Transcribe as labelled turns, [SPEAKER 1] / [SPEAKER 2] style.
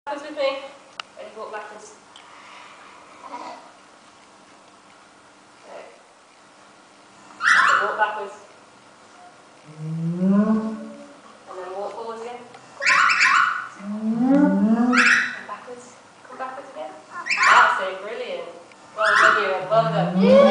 [SPEAKER 1] Backwards with me. Ready, walk backwards. Okay. So walk backwards. And then walk forwards again. And backwards. Come backwards again. That's it, brilliant. Well done, you. Well done.